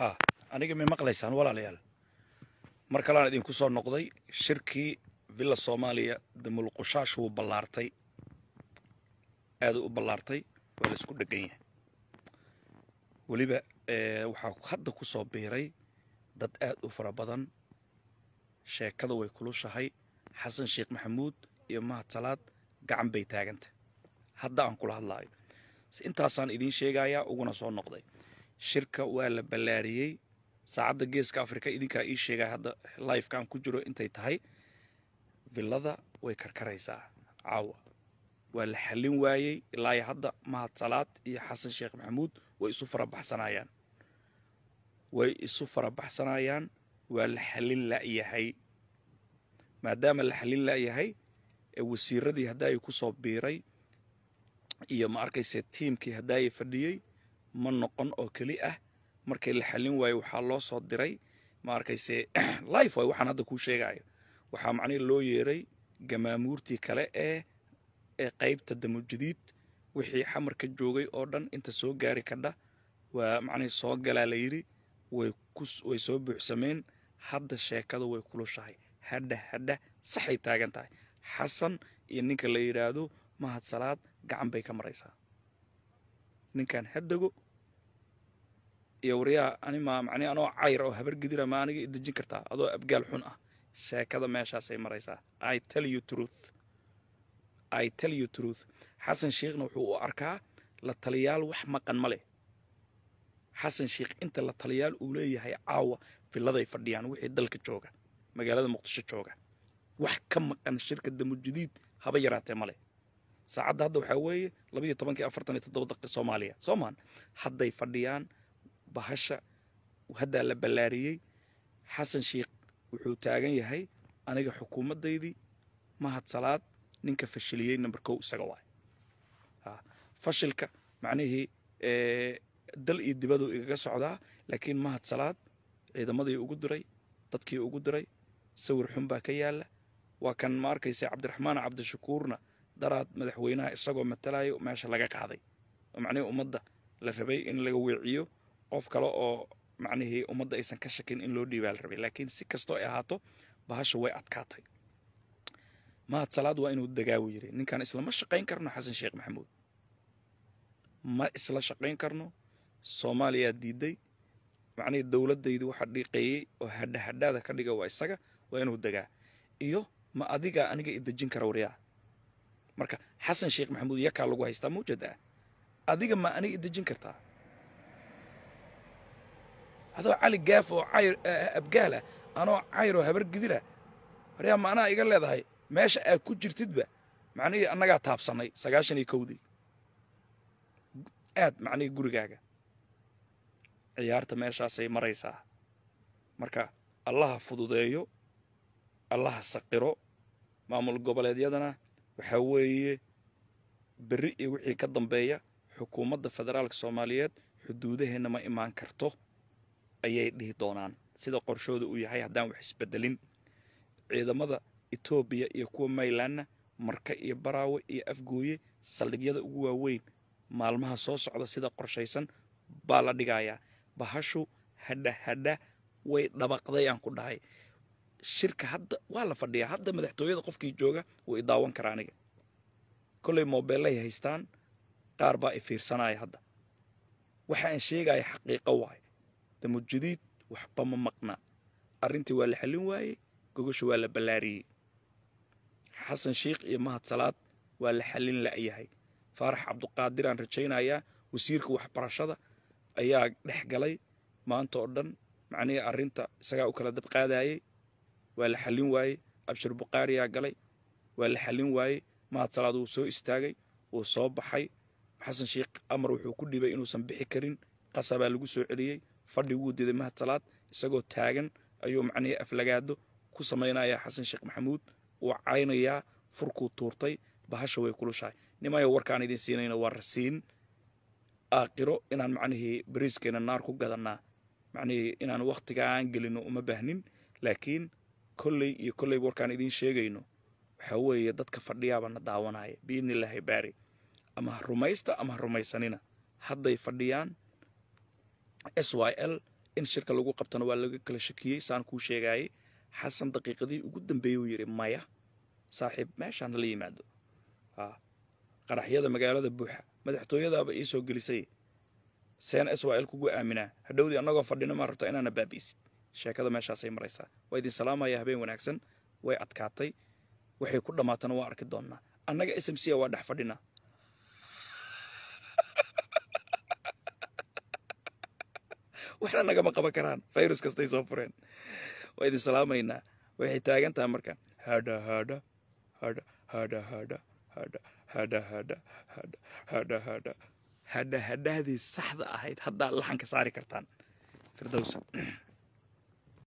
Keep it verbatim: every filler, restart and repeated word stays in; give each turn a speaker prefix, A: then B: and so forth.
A: ها aniga ma maqlaysaan walaalayaal mar kale aan idin ku soo noqday shirkii villa Soomaaliya damulqushash uu ballaartay aad u ballaartay waa la isku dhagan yahay waliba ee waxa hadda ku soo biiray dad aad u fara badan sheekada way kulushahay xasan sheekh maxamuud iyo mahad salaad gacan bay taaganta hadda aan kula hadlayo intaasaan idin sheegayaa uguna soo noqday shirka waa la ballaariyay saacada geeska Afrika idinka ii sheegay hadda live kan ku jiro intay tahay villada way karkaraysaa caawa waa la xalin waayay ilaa hadda mahad salaad iyo xasan sheekh maxamuud way isu farabaxsanayaan way isu farabaxsanayaan waa la xalin la yahay maadaama la xalin la yahay ee wasiiradii hadda ay ku soo biiray iyo ma arkayse teamkii hadda ay fadhiyay ma noqon oo kali ah markay la xalin waayay waxa loo soo diray ma arkayse live way waxaan hadda ku sheegayo waxa macni loo yeeray gamaamuurtii kale ee ee qaybta damujadiid wixii xamarka joogay oo dhan inta soo gaari kadha waa macni soo galaa la yiri way ku way soo buuxsameen hadda sheekada way kulushahay hadda hadda saxay taagan tahay xasan iyo ninka la yiraahdo mahad salaad gacan bay ka maraysaa ninkan haddago iyo wariya anima macni anoo cayr oo habar gidira ma aniga idajin kartaa adoo abgaal xun ah sheekada meeshaas ay maraysaa I tell you truth I tell you truth xasan sheekhna wuxuu u arkaa la taliyaal wax maqan male xasan sheekh inta la taliyaal uu leeyahay caawa filaday fadhiyaan wixii dalka jooga magaalada muqdisho jooga wax ka maqan shirka damujadiid haba yaraatee male saacada hadda waxa weeye laba iyo toban afartan iyo toddoba daqiiqo Soomaaliya Soomaan hadday fadhiyaan bahasha hadda la ballaariyay xasan sheekh wuxuu taagan yahay aniga xukuumadeydii mahad salaad ninka fashiliyay number two isaga waay ha fashilka macnaheedu ee dal iyo dibadu iga socdaa laakiin mahad salaad ciidamadii ugu diray dadkii ugu diray sawir xun baa ka yaala waa kan ma arkaysa Cabdiraxmaan Cabdishakuurna daraad madaxweynaha isagoo matalayo meesha laga qaaday macnaheedu ummadda la rabay in laga weeciyo qof kale oo macnaheedu ummadda aysan ka shakin in loo dhiibaal rabay laakiin si kasto ay ahaato bahasha way adkaatay mahad salaad waa inuu dagaawo yiri ninkan isla ma shaqeyn karno xasan sheekh maxamuud ma isla shaqeyn karno Soomaaliya diiday macnaheedu dawladdeedu waxa dhiiqeeyay oo hadda hadda ka dhiga waa isaga waa inuu dagaa iyo ma adiga aniga idajin kara wariyaa marka xasan sheekh maxamuud yaka lagu haystaa muujada adiga ma aniga idajin kartaa هذا علي جاف وعير أبجالة أنا عير وهبر جديرة ريا ما أنا يقول لي هذا ماشي أكون جرتدبه معني أنا قاعد تاب صني سجاشني كودي أد معني جورجاجا عيارت ماشي سي مريسا مركا الله فضوديو الله سقره معمول قبل يدنا وحوي برئي وحي كدم بيا حكومة الفدرال الصوماليات حدودها إنما إيمان كرتو ayay dhihi doonaan sida qorshooda uu yahay hadaan wax isbedelin ciidamada Itoobiya iyo kuwa Maylaana marka iyo Baraawe iyo Afgooye saldhigyada ugu waaweyn maalmaha soo socda sida qorshaysan baa la dhigayaa bahashu hadda hadda way dabaqday aan ku dhahay shirka hadda waa la fadhiyaa hadda madaxtooyada qofkii jooga way daawan karaan aniga kulay mobile ay haystaan qaar baa ifiirsanaya hadda waxa aan sheegay xaqiiqo waay damujadiid waxba ma maqna arintii waa la xalin waayay gogasho waa la ballaariyay xasan sheekh iyo mahad salaad waa la xalin la yahay faarax cabduqaadir aan rajaynayaa wasiirka waxbarashada ayaa dhex galay maanta oo dhan macnaheedu arinta isaga u kala dab qaadayay waa la xalin waayay abshir buqaari ayaa galay waa la xalin waayay mahad salaad uu soo istaagay uu soo baxay xasan sheekh amar wuxuu ku dhibay inuusan bixi karin qasaba lagu soo celiyay fadhi wuu diiday mahad salaad isagoo taagan ayuu macnaheedu aflagaado ku sameynaya xasan sheekh maxamuud oo caynaya furku tuurtay bahasha way kulushahay nimayo warkaan idin siinayna waa rasiin aakhiro inaan macnaheedu bariiskeena naar ku gadanaa macnaheedu inaan waqtiga aan gelino uma baahnin laakiin kullay iyo kullay warkaan idin sheegayno waxa weeye dadka fadhiyaaba na daawanaya biidnillaahi baari ama rumaysta ama rumaysanina hadday fadhiyaan S Y L in shirka lagu qabtana waa laga kala shakiyey saan kuu sheegayay xasan daqiiqadii ugu dambeeyey uu yidhi maya saaxiib meeshaan la yimaado qaraxyada magaalada buuxa madaxtooyadaaba ii soo gelisay seen israel kugu aaminaa hadhowdii annagoo fadhina maa rabta inaana baabiisid sheekada meeshaasay maraysaa waa idin salaamaya habeen wanaagsan way adkaatay waxay ku dhammaatana waa arki doonnaa annaga s m c waa dhex fadhina waxna nagama qaban karaan virus kastay soo fureen waa idin salaamaynaa waxay taagan tahay marka hadha hadha hadha hadha hadha hadha hadha hadha hadha hadha hadha hadha hadhaadii saxda ahayd haddaa laxanka saari kartaan firdowsa